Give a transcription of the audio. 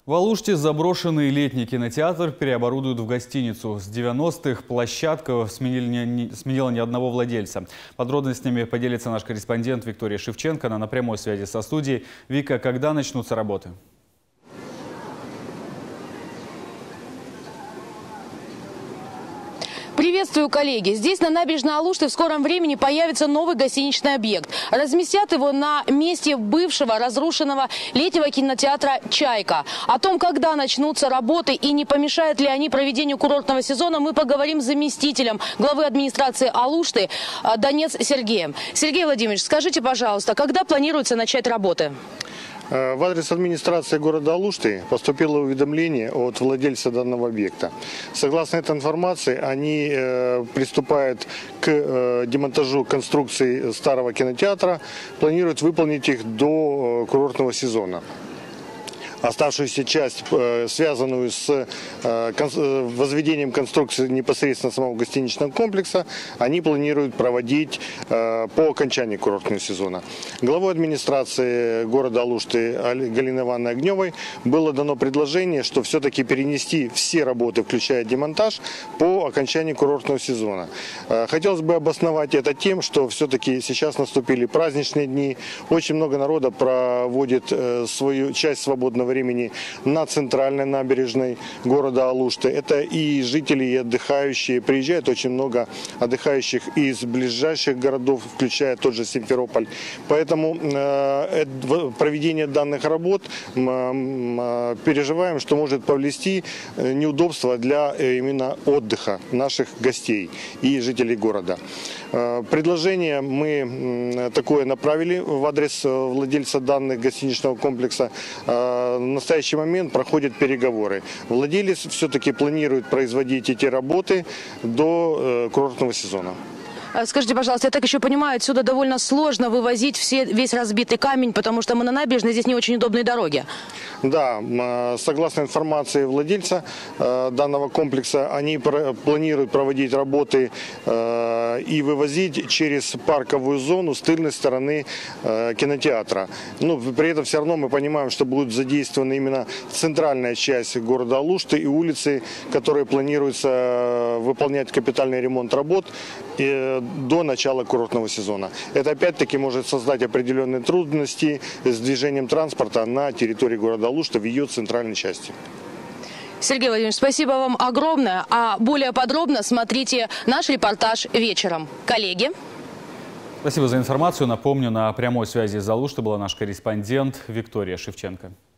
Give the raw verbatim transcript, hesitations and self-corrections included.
В Алуште заброшенный летний кинотеатр переоборудуют в гостиницу. С девяностых площадка сменили не, сменила ни одного владельца. Подробностями поделится наш корреспондент Виктория Шевченко. Она на прямой связи со студией. Вика, когда начнутся работы? Приветствую, коллеги! Здесь, на набережной Алушты, в скором времени появится новый гостиничный объект. Разместят его на месте бывшего разрушенного летнего кинотеатра «Чайка». О том, когда начнутся работы и не помешают ли они проведению курортного сезона, мы поговорим с заместителем главы администрации Алушты Донец Сергеем. Сергей Владимирович, скажите, пожалуйста, когда планируется начать работы? В адрес администрации города Алушты поступило уведомление от владельца данного объекта. Согласно этой информации, они э, приступают к э, демонтажу конструкций старого кинотеатра, планируют выполнить их до э, курортного сезона. Оставшуюся часть, связанную с возведением конструкции непосредственно самого гостиничного комплекса, они планируют проводить по окончании курортного сезона. Главой администрации города Алушты Галиной Ивановной Огневой было дано предложение, что все-таки перенести все работы, включая демонтаж, по окончании курортного сезона. Хотелось бы обосновать это тем, что все-таки сейчас наступили праздничные дни, очень много народа проводит свою часть свободного времени на центральной набережной города Алушты. Это и жители, и отдыхающие. Приезжает очень много отдыхающих из ближайших городов, включая тот же Симферополь. Поэтому э, проведение данных работ э, переживаем, что может повлечь неудобства для э, именно отдыха наших гостей и жителей города. Э, предложение мы такое направили в адрес владельца данных гостиничного комплекса. Э, В настоящий момент проходят переговоры. Владелец все-таки планирует производить эти работы до э, курортного сезона. Скажите, пожалуйста, я так еще понимаю, отсюда довольно сложно вывозить все, весь разбитый камень, потому что мы на набережной, здесь не очень удобные дороги. Да, согласно информации владельца э, данного комплекса, они про, планируют проводить работы э, и вывозить через парковую зону с тыльной стороны э, кинотеатра. Ну, при этом все равно мы понимаем, что будет задействована именно центральная часть города Алушты и улицы, которые планируется выполнять капитальный ремонт работ э, до начала курортного сезона. Это опять-таки может создать определенные трудности с движением транспорта на территории города Алушта в ее центральной части. Сергей Владимирович, спасибо вам огромное. А более подробно смотрите наш репортаж вечером. Коллеги. Спасибо за информацию. Напомню, на прямой связи из Алушты была наш корреспондент Виктория Шевченко.